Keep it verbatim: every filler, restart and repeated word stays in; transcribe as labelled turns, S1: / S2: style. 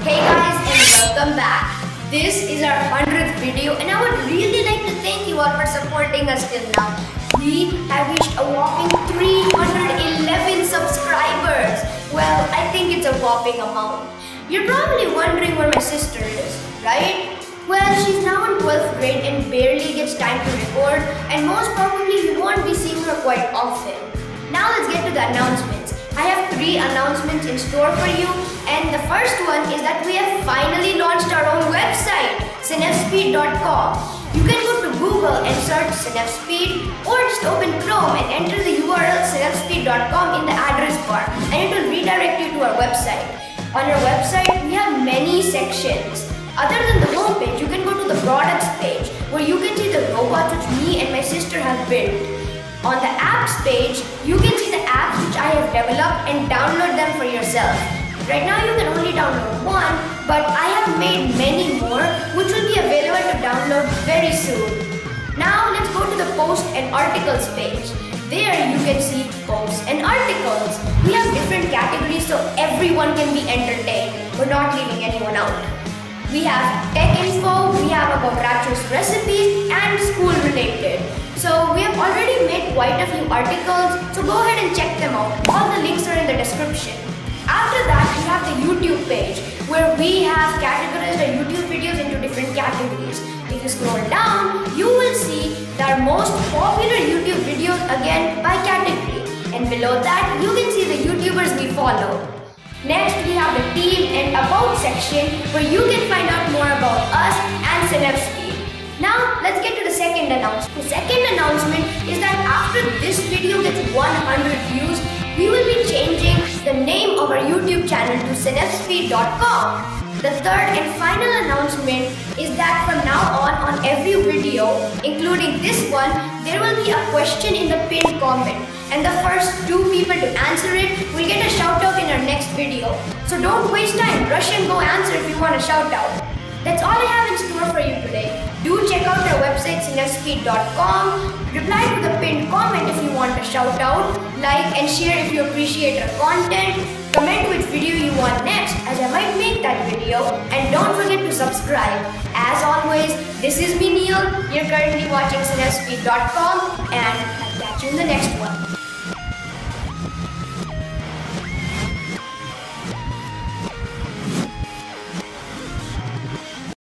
S1: Hey guys, and welcome back. This is our hundredth video and I would really like to thank you all for supporting us till now. We have reached a whopping three hundred eleven subscribers. Well, I think it's a whopping amount. You're probably wondering where my sister is, right? Well, she's now in twelfth grade and barely gets time to record, and most probably you won't be seeing her quite often. Now let's get to the announcements. I have three announcements in store for you, and the first one is that we have finally launched our own website, cinefspeed dot com. You can go to Google and search Cinefspeed, or just open Chrome and enter the U R L cinefspeed dot com in the address bar, and it will redirect you to our website. On our website, we have many sections. Other than the homepage, you can go to the products page, where you can see the robots which me and my sister have built. On the apps page, you can see the apps which I have developed and download them for yourself. Right now you can only download one, but I have made many more which will be available to download very soon. Now let's go to the post and articles page. There you can see posts and articles. We have different categories so everyone can be entertained. We're not leaving anyone out. We have tech info, we have about Ratcho's recipes and school related. So we have already made quite a few articles, so go ahead and check them out. All the links are in the description. After that, we have the YouTube page, where we have categorized our YouTube videos into different categories. If you scroll down, you will see our most popular YouTube videos again by category. And below that, you can see the YouTubers we follow. Next, we have the team and about section, where you can find out more about us and Cinefspeed. Now, let's get to the second announcement. The second announcement is that after this video gets one hundred views, we will be changing the name of our YouTube channel to cinefspeed dot com. The third and final announcement is that from now on, on every video, including this one, there will be a question in the pinned comment. And the first two people to answer it will get a shout out in our next video. So don't waste time, rush and go answer if you want a shout out. That's all I have in store for you today. Do check out our website cinefspeed dot com, reply to the pinned comment if you want a shout out, like and share if you appreciate our content, comment which video you want next as I might make that video, and don't forget to subscribe. As always, this is me Neil, you're currently watching cinefspeed dot com, and I'll catch you in the next one.